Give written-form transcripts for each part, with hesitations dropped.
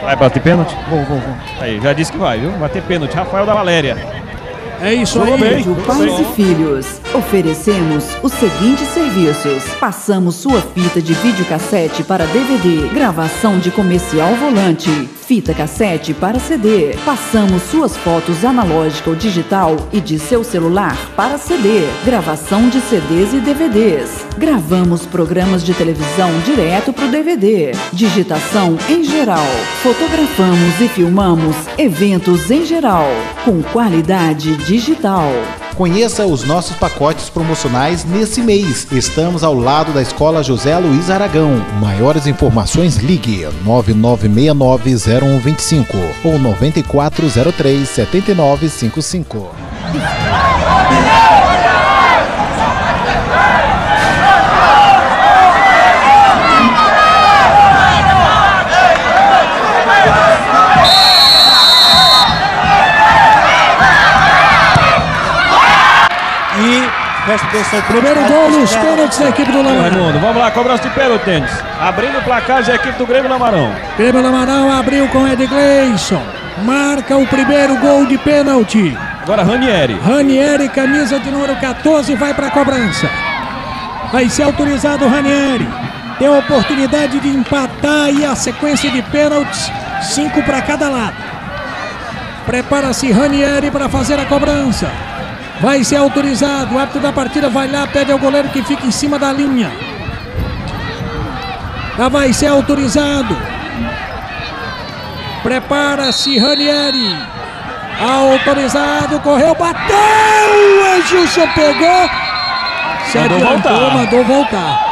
Vai bater pênalti? Vou. Aí, já disse que vai, viu? Bater pênalti. Rafael da Valéria. É isso aí. Pais e filhos, oferecemos os seguintes serviços: passamos sua fita de videocassete para DVD, gravação de comercial volante, fita cassete para CD, passamos suas fotos analógica ou digital e de seu celular para CD, gravação de CDs e DVDs, gravamos programas de televisão direto para o DVD, digitação em geral, fotografamos e filmamos eventos em geral, com qualidade digital. Conheça os nossos pacotes promocionais nesse mês. Estamos ao lado da Escola José Luiz Aragão. Maiores informações, ligue 9969-0125 ou 9403-7955. Primeiro gol nos pênaltis da equipe do Lamarão. Vamos lá, cobrança de pênalti. Abrindo o placar da equipe do Grêmio Lamarão. Grêmio Lamarão abriu com Ed Gleison. Marca o primeiro gol de pênalti. Agora Ranieri. Ranieri, camisa de número 14, vai para a cobrança. Vai ser autorizado o Ranieri. Tem a oportunidade de empatar aí a sequência de pênaltis, 5 para cada lado. Prepara-se Ranieri para fazer a cobrança. Vai ser autorizado, o árbitro da partida vai lá, pede ao goleiro que fique em cima da linha. Já vai ser autorizado. Prepara-se Ranieri. Autorizado, correu, bateu! O Edilson pegou. Se adiantou, mandou voltar.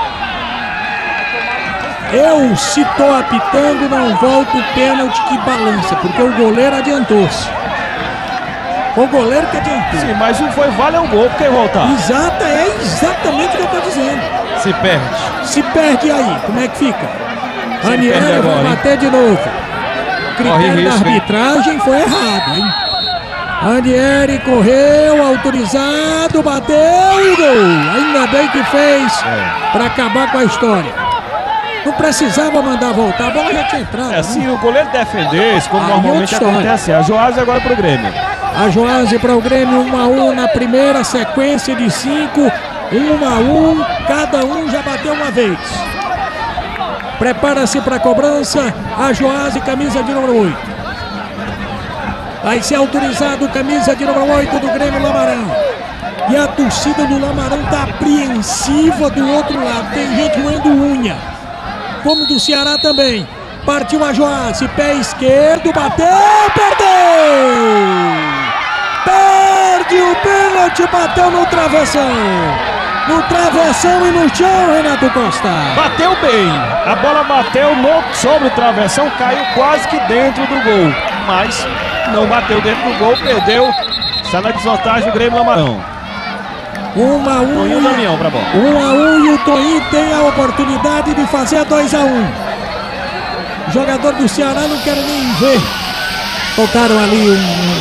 Eu, se tô apitando, não volto o pênalti que balança, porque o goleiro adiantou-se. O goleiro que adiantou. Sim, mas não foi vale ao gol, porque voltar. Exato, é exatamente o que eu estou dizendo. Se perde. Se perde aí, como é que fica? Ranieri vai bater de novo. O critério da arbitragem foi errado, hein? Ranieri correu, autorizado, bateu e gol. Ainda bem que fez para acabar com a história. Não precisava mandar voltar, a bola já tinha entrado. Se o goleiro defendesse, como normalmente acontece. A Joás agora pro Grêmio. A Joás para o Grêmio, 1-1 na primeira sequência de 5, 1-1, cada um já bateu uma vez. Prepara-se para a cobrança, a Joás, camisa de número 8. Vai ser autorizado, camisa de número 8 do Grêmio Lamarão. E a torcida do Lamarão está apreensiva do outro lado, tem gente roendo unha, como do Ceará também. Partiu a Joás, pé esquerdo, bateu, perdeu! Perde o pênalti, bateu no travessão. No travessão e no chão, Renato Costa. Bateu bem, a bola bateu sobre o travessão, caiu quase que dentro do gol. Mas não bateu dentro do gol, perdeu. Está na desvantagem o Grêmio Lamarão. 1-1. Toninho Damião pra bola. 1-1 e o Toninho tem a oportunidade de fazer 2-1. O jogador do Ceará não quer nem ver. Tocaram ali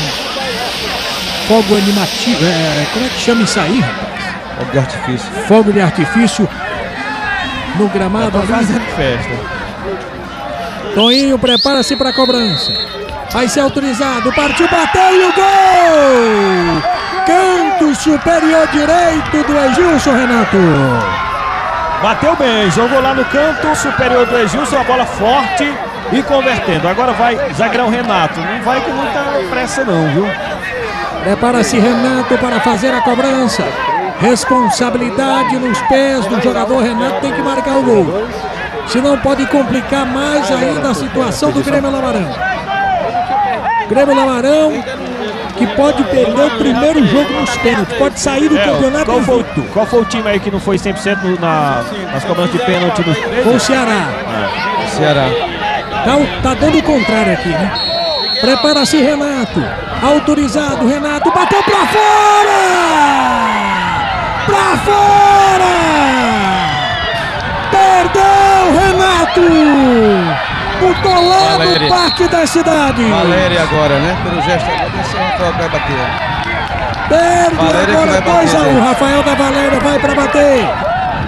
fogo animativo. Como é que chama isso aí, rapaz? Fogo de artifício. Fogo de artifício no gramado. Tá fazendo festa. Toninho prepara-se para a cobrança. Vai ser autorizado. Partiu, bateu e o gol! Canto superior direito do Edilson, Renato. Bateu bem, jogou lá no canto superior do Edilson, a bola forte e convertendo. Agora vai zagueirão Renato. Não vai com muita pressa não, viu? Prepara-se Renato para fazer a cobrança. Responsabilidade nos pés do jogador Renato, tem que marcar o gol. Senão pode complicar mais ainda a situação do Grêmio Lamarão. Grêmio Lamarão que pode perder o primeiro jogo nos pênaltis, pode sair do campeonato invicto. Qual foi o time aí que não foi 100% nas cobranças de pênalti nos três? Foi o Ceará. O Ceará. Tá dando o contrário aqui, né? Prepara-se Renato. Autorizado, Renato bateu pra fora! Pra fora! Perdeu, Renato! Botou lá no Parque da Cidade. Valéria agora, né? Pelo gesto agora, esse vai bater. Perde agora 2-1. Rafael da Valéria vai pra bater.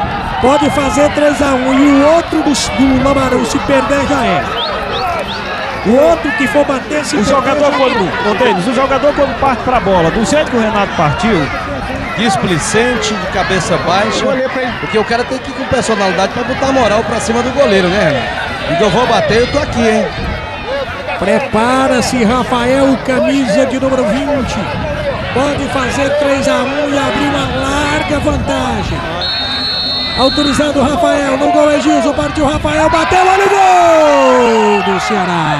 Pode fazer 3-1. E o outro do Lamarão, se perder, já é. O outro que for bater, se O jogador quando parte pra bola, do jeito que o Renato partiu, Displicente, de cabeça baixa. Porque o cara tem que ir com personalidade pra botar moral pra cima do goleiro, né, Renato? E que eu vou bater, eu tô aqui, hein? Prepara-se, Rafael, camisa de número 20. Pode fazer 3-1 e abrir uma larga vantagem. Autorizado o Rafael, no gol é Gilson, partiu Rafael, bateu, olha o gol do Ceará.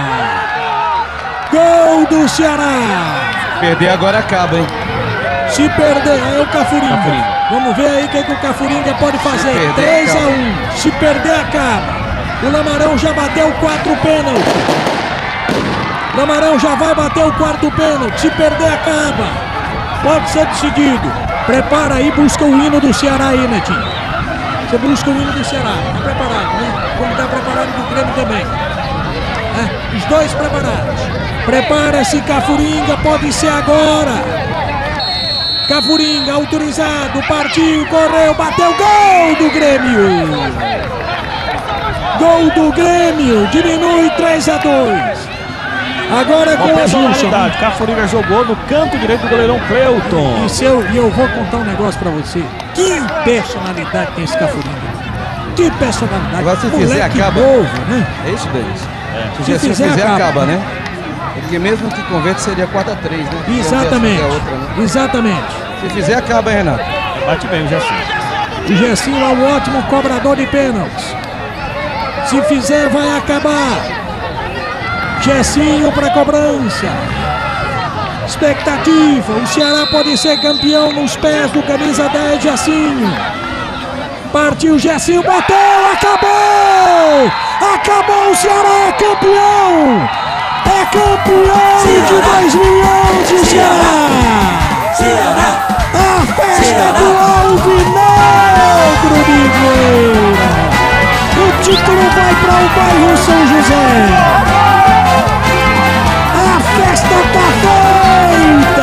Gol do Ceará. Perder agora acaba, hein? Se perder, aí é o Cafuringa. Vamos ver aí o que o Cafuringa pode fazer. 3-1. Se perder, acaba. O Lamarão já bateu 4 pênaltis. Lamarão já vai bater o 4º pênalti. Se perder, acaba. Pode ser decidido. Prepara aí, busca o hino do Ceará aí, Netinho. Você busca o hino do Ceará. Tá preparado, né? Como tá preparado do Grêmio também. Os dois preparados. Prepara-se, Cafuringa. Pode ser agora. Cafuringa, autorizado, partiu, correu, bateu, gol do Grêmio! Gol do Grêmio, diminui 3-2. Agora com o Gilson. Cafuringa jogou no canto direito do goleirão Cleuton. E eu vou contar um negócio pra você. Que personalidade tem esse Cafuringa? Que personalidade. Agora se fizer, acaba. Novo, né? É isso, Denis? Se fizer, acaba, né? Porque mesmo que converte seria 4-3, né? Exatamente. Outra, né? Exatamente. Se fizer, acaba, hein, Renato? Bate bem o Gessinho. O Gessinho é um ótimo cobrador de pênaltis. Se fizer, vai acabar. Gessinho para cobrança. Expectativa. O Ceará pode ser campeão nos pés do camisa 10, Gessinho. Partiu Gessinho, bateu, acabou! Acabou, o Ceará é campeão! É campeão de 2011, Ceará! A festa do Alvinegro de Vieira! O título vai para o bairro São José! A festa tá feita!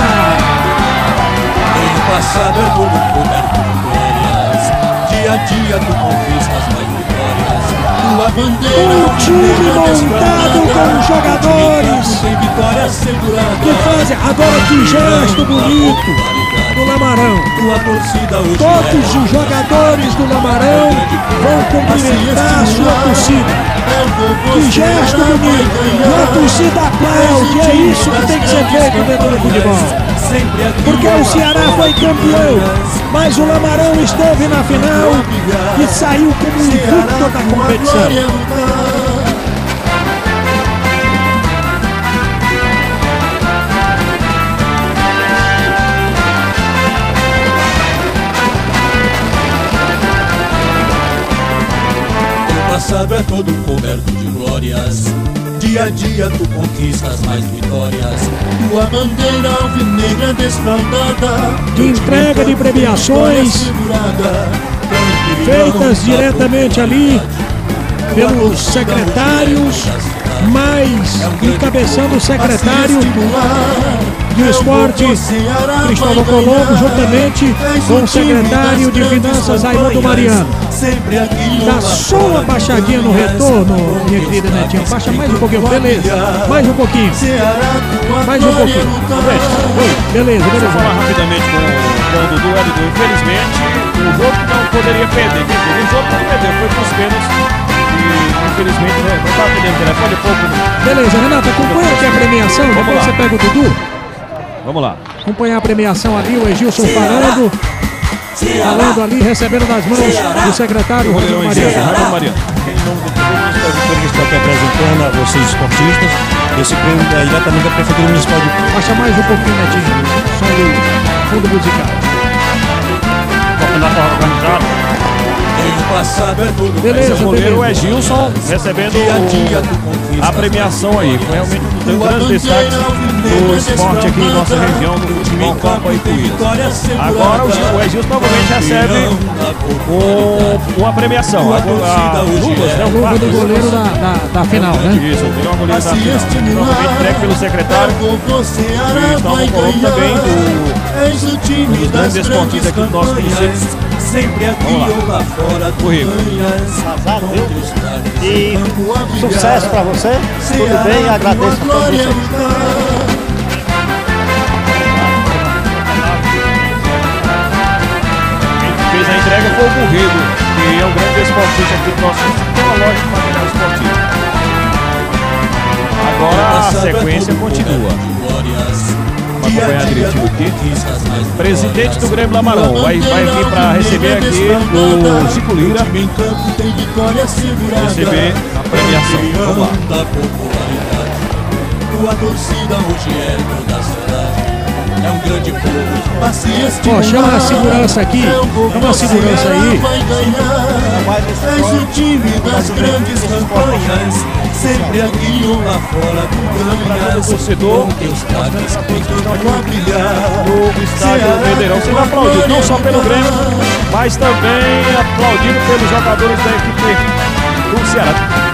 Ano passado é tudo coberto de glórias. Dia a dia tu conquistas mais vitórias. Tua bandeira um time montado com jogadores que fazem. Agora que gesto bonito do Lamarão. Todos os jogadores do Lamarão vão cumprimentar a sua torcida. Que gesto bonito. E a torcida aplaude. É isso que tem que ser feito dentro do futebol. Porque o Ceará foi campeão, mas o Lamarão esteve na final e saiu como um invicto da competição. O passado é todo coberto de glórias. Dia a dia tu conquistas mais vitórias. Tua bandeira alvinegra desfraldada. Entrega de premiações feitas diretamente ali pelos secretários, mas encabeçando o secretário de esporte Cristóvão Colombo, juntamente com o secretário de finanças Raimundo Mariano. Dá só uma baixadinha no retorno, minha querida Netinha. Baixa mais um pouquinho, beleza. Mais um pouquinho. Mais um pouquinho. Beleza, Vou beleza. falar rapidamente com o Dudu. Infelizmente, o jogo não poderia perder. O jogo não perdeu, foi para os pênaltis. E infelizmente não estava perdendo o telefone pouco. Beleza, Renato, acompanha aqui a premiação. Depois você pega o Dudu. Vamos lá. Acompanhar a premiação ali, o Egilson falando ali, recebendo das mãos do secretário Raimundo Mariano. Em nome de todos os produtores que estão aqui apresentando a vocês esportistas, esse prêmio é diretamente da Prefeitura Municipal de... Baixa mais um pouquinho, Netinho, som do fundo musical. Campeonato organizado. Beleza, Esse goleiro é Gilson recebendo a premiação aí. Foi realmente um grande destaque do esporte aqui em nossa região, no futebol Campo e Cuíra. Agora o Egilson novamente recebe uma premiação. A luvas, né? A luva do goleiro da final, né? Isso, o melhor goleiro da final. Novamente entregue pelo secretário. Cristóvão Colombo também, um dos grandes esportistas aqui do nosso município. sempre aqui ou lá fora tu ganhas. E sucesso pra você, tudo bem, agradeço a todos vocês. Fez a entrega foi o Burrido, que é um grande esportista aqui do nosso sistema loja de material esportivo. Agora a sequência continua. Vamos acompanhar direitinho aqui. Presidente do Grêmio Lamarão vai vir para receber aqui o Chico Lira. Receber a premiação. Vamos lá. Tua torcida hoje é toda a cidade. É um grande povo. Ó, chama a segurança aqui. Chama a segurança aí. És o time das grandes campanhas. Sempre aqui ou lá fora tu ganhas. O torcedor Teus taques ficam a brilhar. do estádio Federal sendo aplaudido, não só pelo Grêmio, mas também aplaudido pelos jogadores da equipe do Ceará.